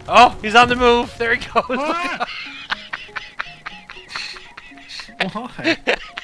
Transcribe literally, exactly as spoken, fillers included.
Oh, he's on the move. There he goes. Ah! Why?